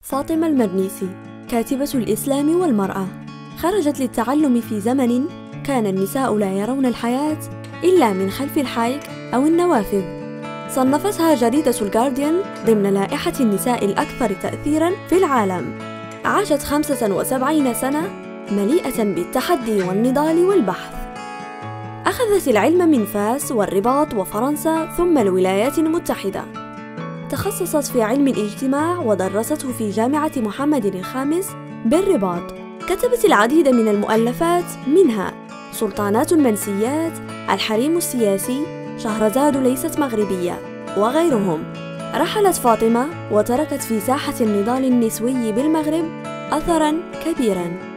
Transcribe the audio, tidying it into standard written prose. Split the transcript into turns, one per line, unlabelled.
فاطمة المرنيسي كاتبة الإسلام والمرأة، خرجت للتعلم في زمن كان النساء لا يرون الحياة إلا من خلف الحيط أو النوافذ. صنفتها جريدة الجارديان ضمن لائحة النساء الأكثر تأثيراً في العالم. عاشت 75 سنة مليئة بالتحدي والنضال والبحث. أخذت العلم من فاس والرباط وفرنسا ثم الولايات المتحدة. تخصصت في علم الاجتماع ودرسته في جامعة محمد الخامس بالرباط. كتبت العديد من المؤلفات، منها سلطانات المنسيات، الحريم السياسي، شهرزاد ليست مغربية وغيرهم. رحلت فاطمة وتركت في ساحة النضال النسوي بالمغرب أثراً كبيراً.